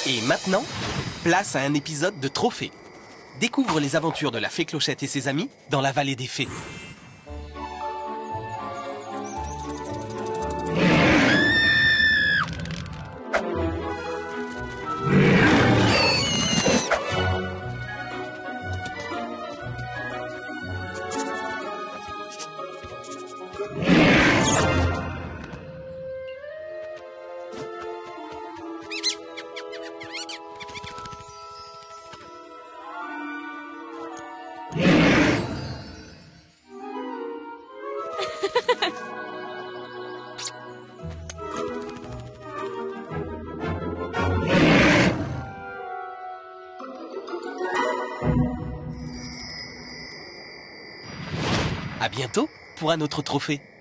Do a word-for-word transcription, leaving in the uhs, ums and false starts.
Et maintenant, place à un épisode de Trophée. Découvre les aventures de la fée Clochette et ses amis dans la vallée des fées. À bientôt pour un autre trophée.